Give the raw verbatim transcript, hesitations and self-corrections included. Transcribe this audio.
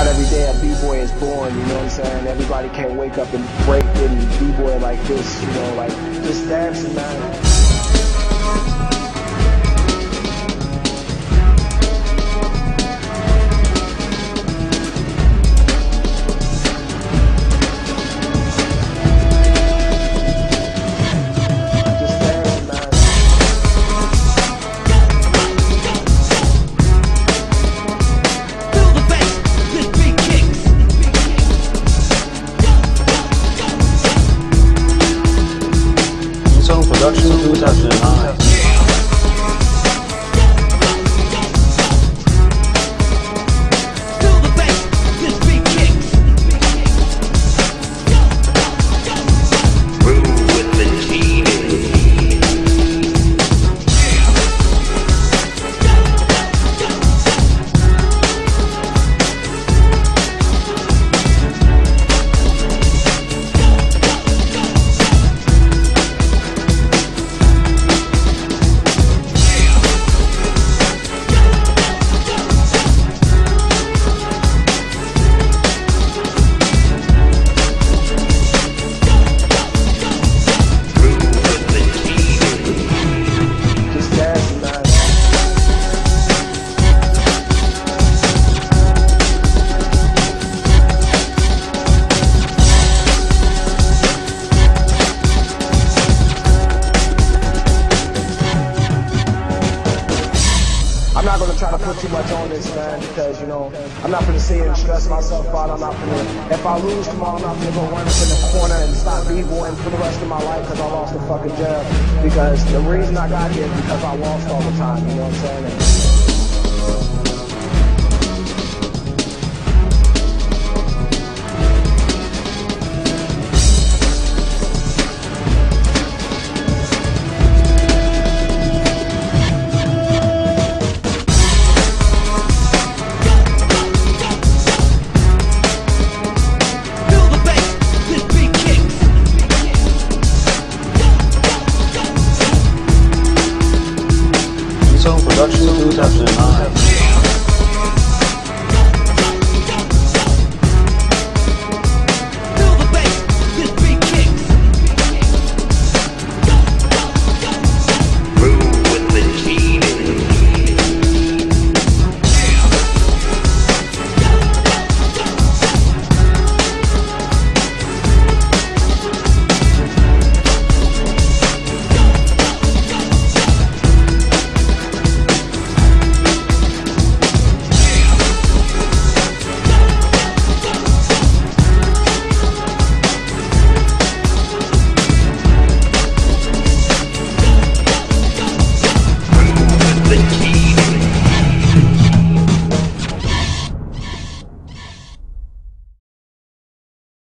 not every day a B-boy is born, you know what I'm saying? Everybody can't wake up and break it and B-boy like this, you know, like, just dancing, man. Production two thousand nine. I'm not gonna try to put too much on this, man, because, you know, I'm not gonna sit here and stress myself out. I'm not gonna, if I lose tomorrow, I'm not gonna go run up in the corner and stop b-boying for the rest of my life because I lost the fucking job. Because the reason I got here is because I lost all the time, you know what I'm saying? And